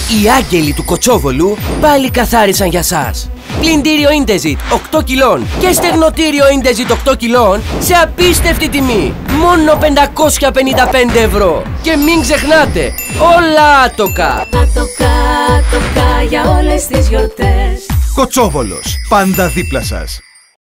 Οι άγγελοι του Κοτσόβολου πάλι καθάρισαν για σας. Πλυντήριο Indesit 8 κιλών και στεγνοτήριο Indesit 8 κιλών σε απίστευτη τιμή. Μόνο 555 ευρώ. Και μην ξεχνάτε, όλα άτοκα. Άτοκα για όλες τις γιορτές. Κοτσόβολος, πάντα δίπλα σας.